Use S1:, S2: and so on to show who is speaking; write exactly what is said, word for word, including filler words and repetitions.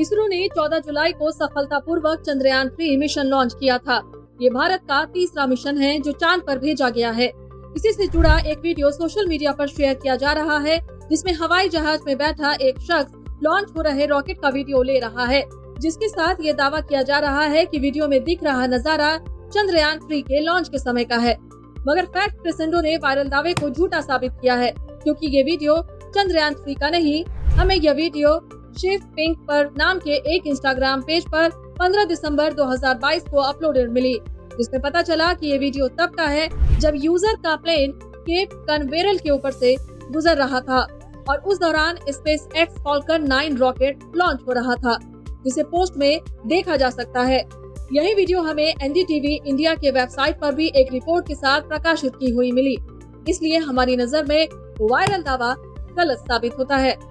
S1: इसरो ने चौदह जुलाई को सफलतापूर्वक चंद्रयान थ्री मिशन लॉन्च किया था। ये भारत का तीसरा मिशन है जो चांद पर भेजा गया है। इसी से जुड़ा एक वीडियो सोशल मीडिया पर शेयर किया जा रहा है, जिसमें हवाई जहाज में बैठा एक शख्स लॉन्च हो रहे रॉकेट का वीडियो ले रहा है, जिसके साथ ये दावा किया जा रहा है कि वीडियो में दिख रहा नजारा चंद्रयान थ्री के लॉन्च के समय का है। मगर फैक्ट क्रेसेंडो ने वायरल दावे को झूठा साबित किया है, क्योंकि ये वीडियो चंद्रयान थ्री का नहीं। हमें यह वीडियो शिव पिंक पर नाम के एक इंस्टाग्राम पेज पर पंद्रह दिसंबर दो हज़ार बाईस को अपलोडेड मिली, जिसमें पता चला कि ये वीडियो तब का है जब यूजर का प्लेन केप कनवेरल के ऊपर से गुजर रहा था और उस दौरान SpaceX Falcon nine rocket launch हो रहा था, जिसे पोस्ट में देखा जा सकता है। यही वीडियो हमें N D T V India के वेबसाइट पर भी एक रिपोर्ट के साथ प्रकाशित की हुई मिली, इसलिए हमारी नजर में वायरल दावा गलत साबित होता है।